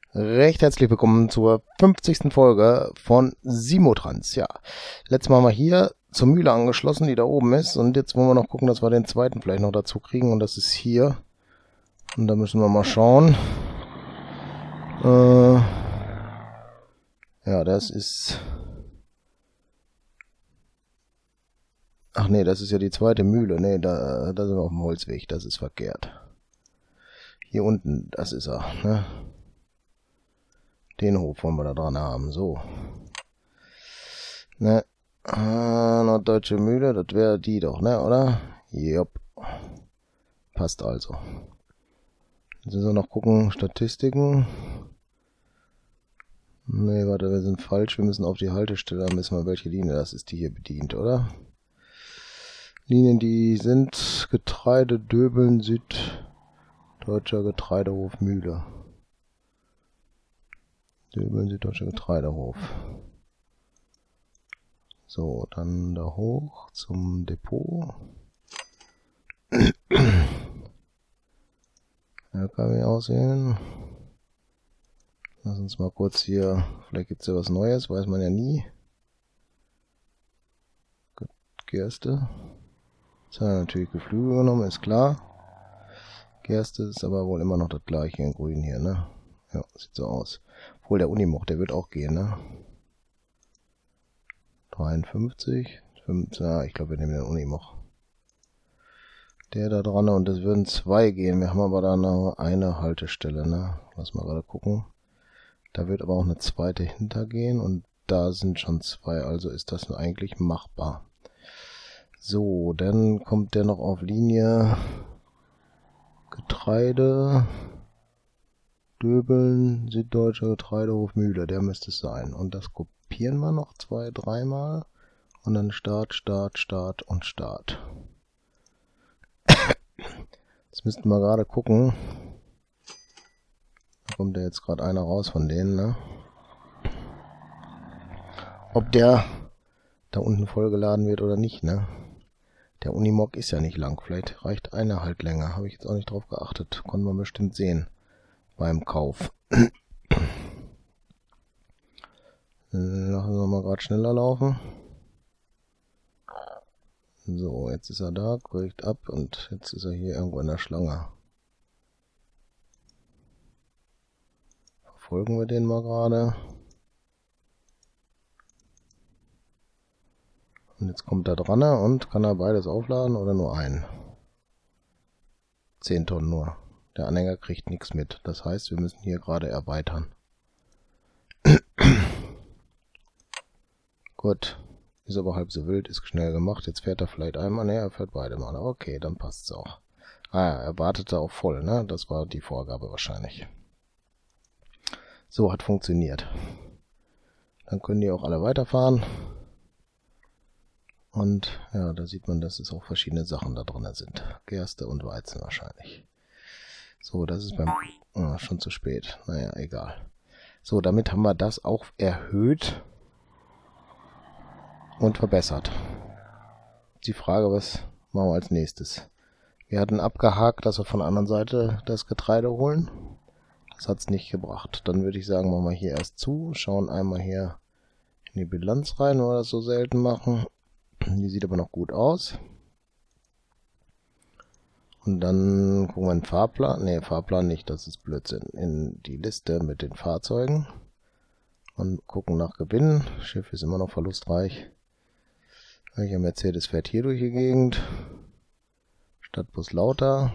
Recht herzlich willkommen zur 50. Folge von Simotrans. Ja, letztes Mal haben wir hier zur Mühle angeschlossen, die da oben ist. Und jetzt wollen wir noch gucken, dass wir den zweiten vielleicht noch dazu kriegen. Und das ist hier. Und da müssen wir mal schauen. Ja, das ist... Ach nee, das ist ja die zweite Mühle. Nee, da sind wir auf dem Holzweg. Das ist verkehrt. Hier unten, das ist er, ne? Den Hof wollen wir da dran haben, so. Ne, Norddeutsche Mühle, das wäre die doch, ne, oder? Jupp. Passt also. Jetzt müssen wir noch gucken, Statistiken. Ne, warte, wir sind falsch, wir müssen auf die Haltestelle, da müssen wir welche Linie, das ist die hier bedient, oder? Linien, die sind Getreide, Döbeln, Süddeutscher Getreidehof, Mühle. Döbeln, Süddeutscher Getreidehof. So, dann da hoch zum Depot. LKW auswählen. Lass uns mal kurz hier, vielleicht gibt es ja was Neues, weiß man ja nie. Gerste. Jetzt haben wir natürlich Geflügel genommen, ist klar. Gerste ist aber wohl immer noch das gleiche in grün hier, ne? Ja, sieht so aus. Obwohl der Unimog, der wird auch gehen, ne? 53, 5, ja, ich glaube, wir nehmen den Unimog. Der da dran und es würden 2 gehen. Wir haben aber da noch eine Haltestelle, ne? Lass mal gerade gucken. Da wird aber auch eine zweite hintergehen und da sind schon 2, also ist das eigentlich machbar. So, dann kommt der noch auf Linie Getreide. Döbeln, Süddeutscher Getreidehof, Mühle, der müsste es sein. Und das kopieren wir noch 2, 3 Mal. Und dann Start, Start, Start und Start. Jetzt müssten wir gerade gucken. Da kommt ja jetzt gerade einer raus von denen, ne? Ob der da unten vollgeladen wird oder nicht, ne? Der Unimog ist ja nicht lang. Vielleicht reicht einer halt länger. Habe ich jetzt auch nicht drauf geachtet. Konnten wir bestimmt sehen beim Kauf. Lassen wir mal gerade schneller laufen. So, jetzt ist er da, bricht ab und jetzt ist er hier irgendwo in der Schlange. Verfolgen wir den mal gerade. Und jetzt kommt er dran und kann er beides aufladen oder nur einen? 10 Tonnen nur. Der Anhänger kriegt nichts mit. Das heißt, wir müssen hier gerade erweitern. Gut. Ist aber halb so wild, ist schnell gemacht. Jetzt fährt er vielleicht einmal. Ne, er fährt beide Mal. Okay, dann passt es auch. Ah ja, er wartete auch voll, ne? Das war die Vorgabe wahrscheinlich. So, hat funktioniert. Dann können die auch alle weiterfahren. Und ja, da sieht man, dass es auch verschiedene Sachen da drin sind. Gerste und Weizen wahrscheinlich. So, das ist beim... schon zu spät. Naja, egal. So, damit haben wir das auch erhöht und verbessert. Die Frage, was machen wir als nächstes? Wir hatten abgehakt, dass wir von der anderen Seite das Getreide holen. Das hat es nicht gebracht. Dann würde ich sagen, machen wir hier erst zu. Schauen einmal hier in die Bilanz rein, weil wir das so selten machen. Die sieht aber noch gut aus. Und dann gucken wir in den Fahrplan. Ne, Fahrplan nicht, das ist Blödsinn. In die Liste mit den Fahrzeugen. Und gucken nach Gewinn. Schiff ist immer noch verlustreich. Welcher Mercedes fährt hier durch die Gegend? Stadtbus Lauter.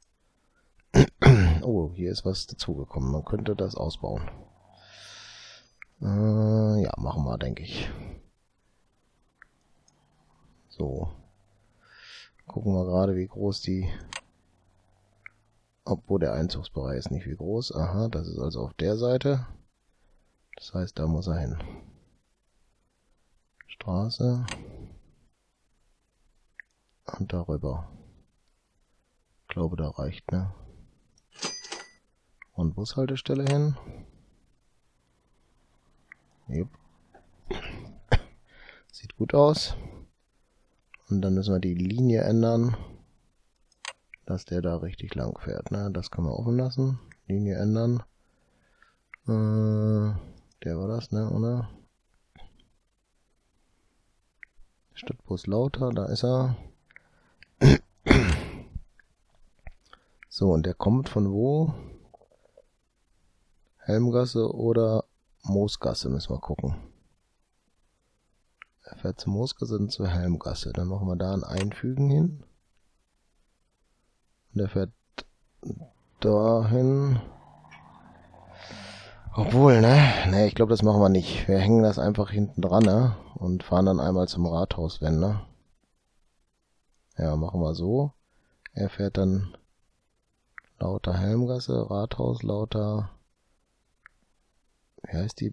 Oh, hier ist was dazugekommen. Man könnte das ausbauen. Ja, machen wir, denke ich. So. Gucken wir gerade, wie groß die... Obwohl der Einzugsbereich ist nicht wie groß. Aha, das ist also auf der Seite. Das heißt, da muss er hin. Straße. Und darüber. Ich glaube, da reicht, ne? Und Bushaltestelle hin. Jupp. Sieht gut aus. Und dann müssen wir die Linie ändern, dass der da richtig lang fährt, ne? Das können wir offen lassen. Linie ändern. Der war das, ne, oder? Stadtbus Lauter, da ist er. So, und der kommt von wo? Helmgasse oder Moosgasse, müssen wir gucken. Er fährt zur Moosgasse und zur Helmgasse. Dann machen wir da ein Einfügen hin. Und er fährt dahin. Obwohl, ne, ich glaube, das machen wir nicht. Wir hängen das einfach hinten dran, ne? Und fahren dann einmal zum Rathaus, wenn, ne? Ja, machen wir so. Er fährt dann Lauter Helmgasse, Rathaus, Lauter, wie heißt die?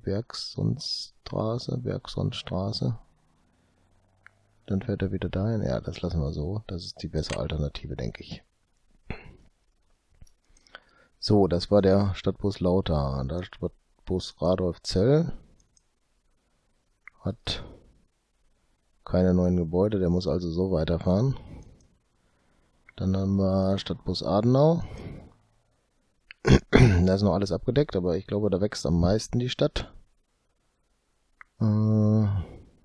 Bergsonstraße. Dann fährt er wieder dahin. Ja, das lassen wir so. Das ist die bessere Alternative, denke ich. So, das war der Stadtbus Lauter. Der Stadtbus Radolfzell hat keine neuen Gebäude, der muss also so weiterfahren. Dann haben wir Stadtbus Adenau. Da ist noch alles abgedeckt, aber ich glaube, da wächst am meisten die Stadt. Ja,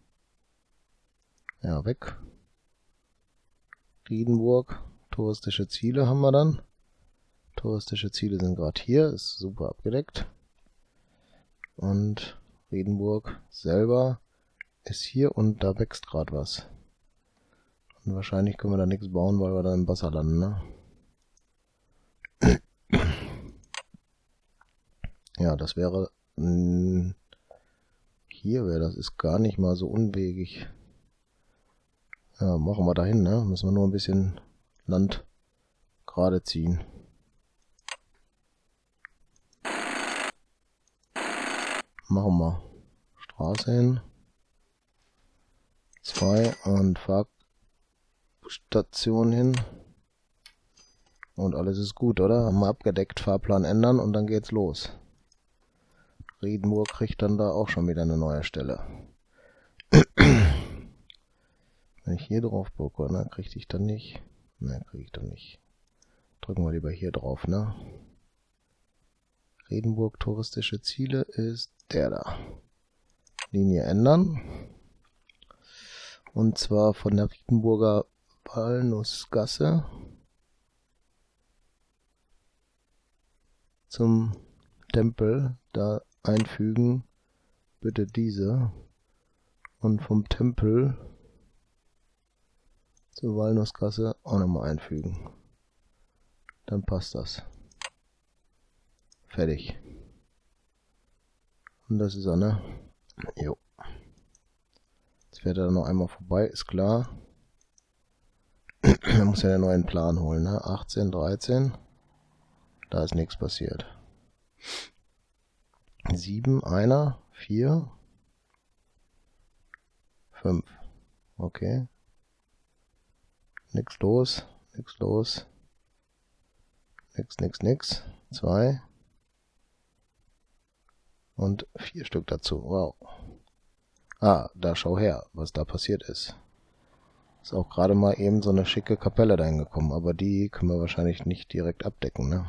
weg. Riedenburg. Touristische Ziele haben wir dann. Touristische Ziele sind gerade hier, ist super abgedeckt. Und Riedenburg selber ist hier und da wächst gerade was. Und wahrscheinlich können wir da nichts bauen, weil wir da im Wasser landen, ne? Ja, das wäre hier wäre das ist gar nicht mal so unwegig. Ja, machen wir dahin, ne? Müssen wir nur ein bisschen Land gerade ziehen. Machen wir Straße hin. 2 und Fahrstation hin. Und alles ist gut, oder? Haben wir abgedeckt, Fahrplan ändern und dann geht's los. Riedenburg kriegt dann da auch schon wieder eine neue Stelle. Wenn ich hier drauf drücke, ne, kriege ich dann nicht. Ne, kriege ich dann nicht. Drücken wir lieber hier drauf, ne? Riedenburg touristische Ziele ist der da. Linie ändern. Und zwar von der Riedenburger Walnussgasse zum Tempel da einfügen. Bitte diese. Und vom Tempel zur Walnussgasse auch nochmal einfügen. Dann passt das. Fertig. Und das ist er, ne? Jo. Jetzt fährt er noch einmal vorbei, ist klar. Man muss ja den neuen Plan holen, ne? 18, 13. Da ist nichts passiert. 7, einer, 4, 5. Okay. Nix los, nix los. Nix. 2. Und 4 Stück dazu. Wow. Ah, da schau her, was da passiert ist. Ist auch gerade mal eben so eine schicke Kapelle dahin gekommen, aber die können wir wahrscheinlich nicht direkt abdecken, ne?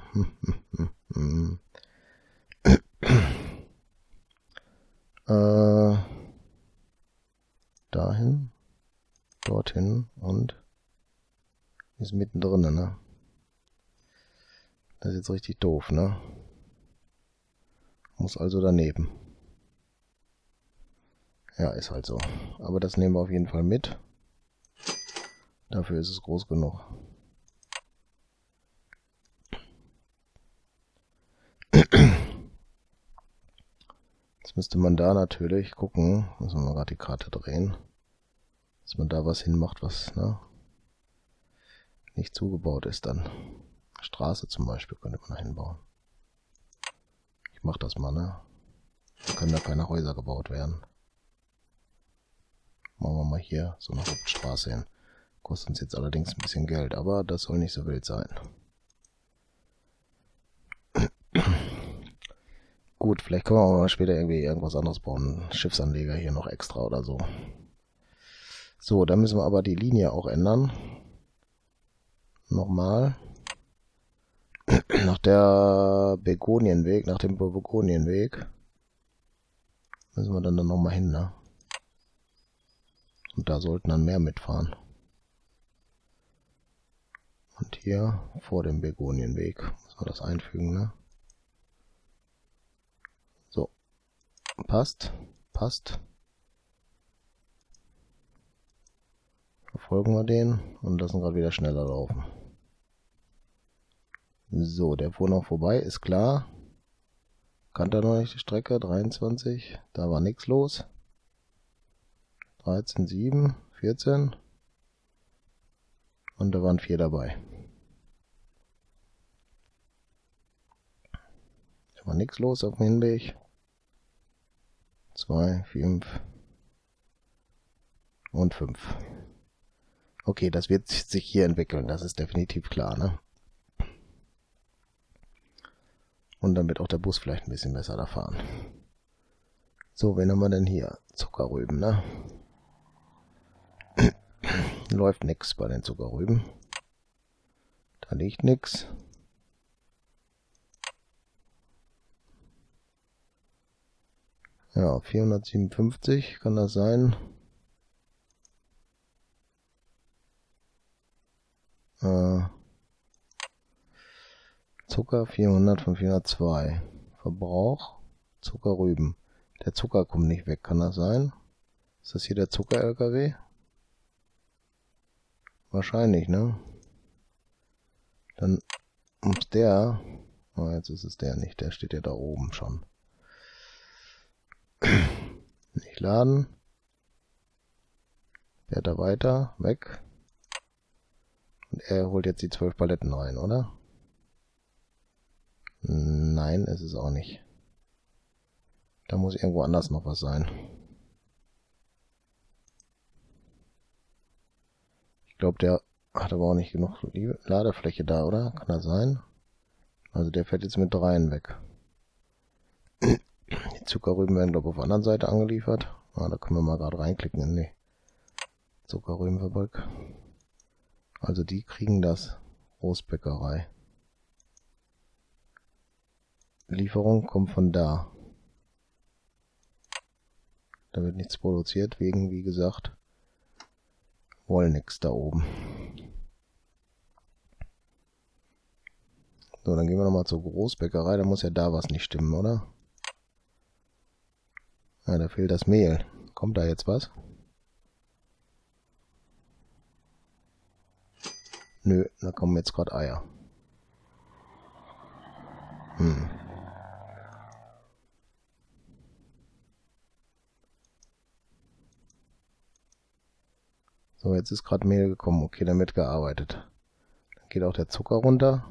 Dahin, dorthin und ist mittendrin, ne? Das ist jetzt richtig doof, ne? Muss also daneben. Ja, ist halt so. Aber das nehmen wir auf jeden Fall mit. Dafür ist es groß genug. Jetzt müsste man da natürlich gucken, müssen wir mal gerade die Karte drehen, dass man da was hinmacht, was nicht zugebaut ist dann. Straße zum Beispiel könnte man da hinbauen. Ich mach das mal, ne? Da können da keine Häuser gebaut werden. Machen wir mal hier so eine Hauptstraße hin. Kostet uns jetzt allerdings ein bisschen Geld, aber das soll nicht so wild sein. Gut, vielleicht können wir auch mal später irgendwie irgendwas anderes bauen. Schiffsanleger hier noch extra oder so. So, dann müssen wir aber die Linie auch ändern. Nochmal. nach der Begonienweg, nach dem Begonienweg müssen wir dann nochmal hin, ne? Und da sollten dann mehr mitfahren. Und hier vor dem Begonienweg müssen wir das einfügen, ne? So. Passt. Passt. Verfolgen wir den und lassen gerade wieder schneller laufen. So, der fuhr noch vorbei, ist klar. Kannte er noch nicht die Strecke, 23, da war nichts los. 13, 7, 14 und da waren 4 dabei. Da war nichts los auf dem Hinweg. 2, 5 und 5. Okay, das wird sich hier entwickeln, das ist definitiv klar, ne? Und dann wird auch der Bus vielleicht ein bisschen besser da fahren. So, wen haben wir denn hier? Zuckerrüben, ne? Läuft nix bei den Zuckerrüben. Da liegt nix. Ja, 457 kann das sein. Zucker 400 von 402. Verbrauch Zuckerrüben. Der Zucker kommt nicht weg, kann das sein? Ist das hier der Zucker-LKW? Wahrscheinlich, ne? Dann muss der... Oh, jetzt ist es der nicht, der steht ja da oben schon. Nicht laden. Fährt er weiter, weg. Und er holt jetzt die 12 Paletten rein, oder? Nein, ist es auch nicht. Da muss irgendwo anders noch was sein. Ich glaube, der hat aber auch nicht genug Ladefläche da, oder? Kann das sein? Also der fährt jetzt mit 3 weg. Die Zuckerrüben werden, glaube ich, auf der anderen Seite angeliefert. Ah, da können wir mal gerade reinklicken in die Zuckerrübenfabrik. Also die kriegen das. Großbäckerei. Lieferung kommt von da. Da wird nichts produziert, wegen, wie gesagt, Wollnix da oben. So, dann gehen wir nochmal zur Großbäckerei. Da muss ja da was nicht stimmen, oder? Ja, da fehlt das Mehl. Kommt da jetzt was? Nö, da kommen jetzt gerade Eier. So, jetzt ist gerade Mehl gekommen. Okay, damit gearbeitet. Dann geht auch der Zucker runter.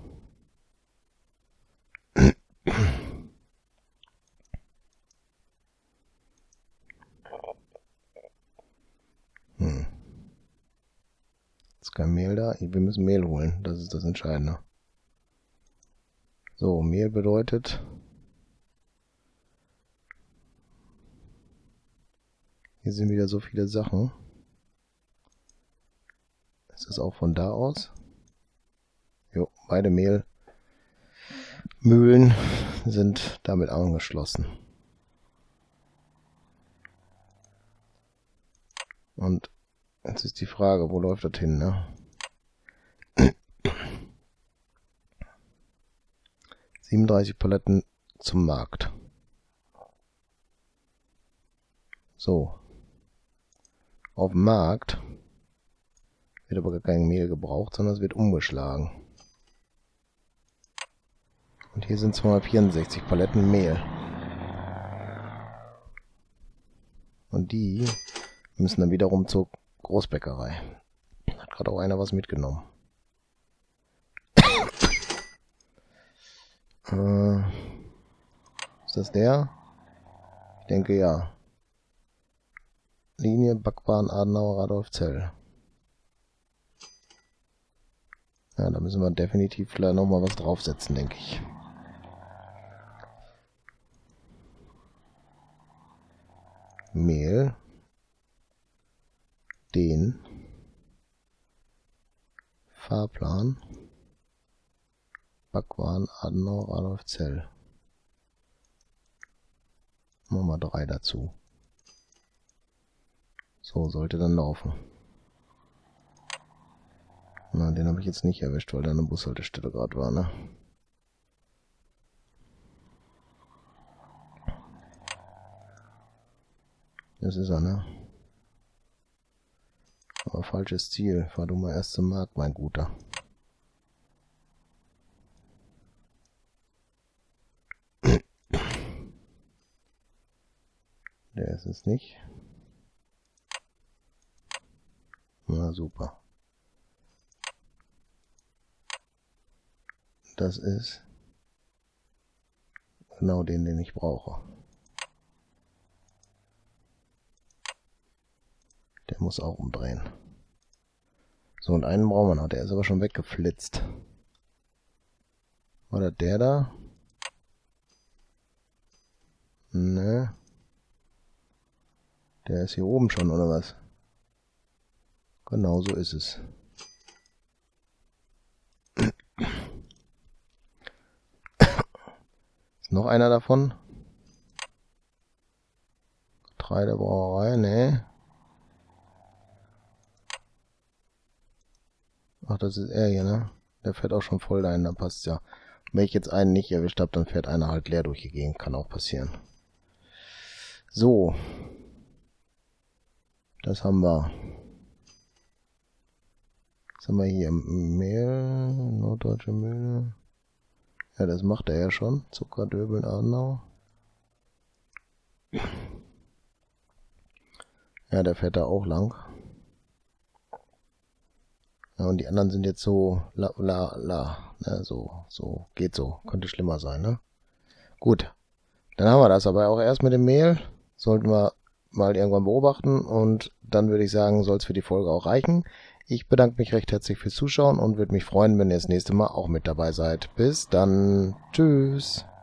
Ist kein Mehl da. Wir müssen Mehl holen. Das ist das Entscheidende. So, Mehl bedeutet... Hier sind wieder so viele Sachen. Ist das auch von da aus? Jo, beide Mehlmühlen sind damit angeschlossen. Und jetzt ist die Frage, wo läuft das hin, ne? 37 Paletten zum Markt. So. Auf dem Markt wird aber gar kein Mehl gebraucht, sondern es wird umgeschlagen. Und hier sind 264 Paletten Mehl. Und die müssen dann wiederum zur Großbäckerei. Hat gerade auch einer was mitgenommen. Ist das der? Ich denke ja. Linie Backwaren Adenauer Radolfzell. Ja, da müssen wir definitiv vielleicht nochmal was draufsetzen, denke ich. Mehl. Den. Fahrplan. Backwaren, Adenauer, Adolf Zell. Machen wir 3 dazu. So, sollte dann laufen. Na, den habe ich jetzt nicht erwischt, weil da eine Bushaltestelle gerade war, ne? Das ist er, ne? Aber falsches Ziel. Fahr du mal erst zum Markt, mein Guter. Der ist es nicht. Na super. Das ist genau den ich brauche. Der muss auch umdrehen. So, und einen brauchen wir noch. Der ist aber schon weggeflitzt. War das der da? Ne. Der ist hier oben schon, oder was? Genau so ist es. Ist noch einer davon? Getreidebrauerei, ne. Ach, das ist er hier, ne? Der fährt auch schon voll dahin, dann passt ja. Wenn ich jetzt einen nicht erwischt habe, dann fährt einer halt leer durch die Gegend. Kann auch passieren. So. Das haben wir. Was haben wir hier? Mehl, norddeutsche Mühle. Ja, das macht er ja schon. Zucker, Döbeln, Adenau. Ja, der fährt da auch lang. Ja, und die anderen sind jetzt so, ne, so, geht so. Könnte schlimmer sein, ne? Gut. Dann haben wir das aber auch erst mit dem Mehl. Sollten wir mal irgendwann beobachten. Und dann würde ich sagen, soll es für die Folge auch reichen. Ich bedanke mich recht herzlich fürs Zuschauen und würde mich freuen, wenn ihr das nächste Mal auch mit dabei seid. Bis dann. Tschüss.